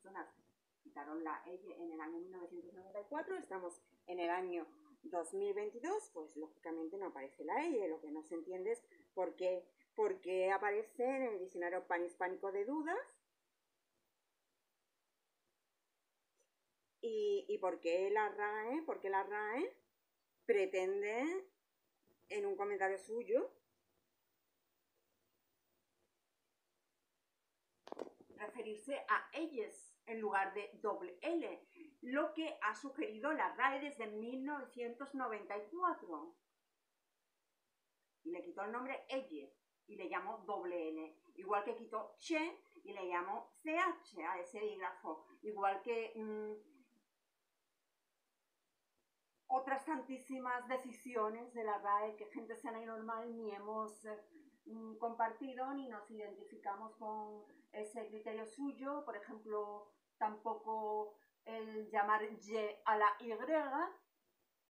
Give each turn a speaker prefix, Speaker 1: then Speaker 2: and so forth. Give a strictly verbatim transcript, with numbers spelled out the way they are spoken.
Speaker 1: personas quitaron la elle en el año mil novecientos noventa y cuatro, estamos en el año dos mil veintidós, pues lógicamente no aparece la elle. Lo que no se entiende es por qué, por qué aparece en el diccionario panhispánico de dudas y, y por qué la RAE, por qué la RAE pretende en un comentario suyo referirse a elles en lugar de doble L, lo que ha sugerido la RAE desde mil novecientos noventa y cuatro. Y le quitó el nombre elle y le llamó doble L, igual que quitó che y le llamó ch a ese dígrafo, igual que mmm, otras tantísimas decisiones de la RAE que gente sana y normal ni hemos eh, compartido ni nos identificamos con ese criterio suyo. Por ejemplo, tampoco el llamar Y a la Y,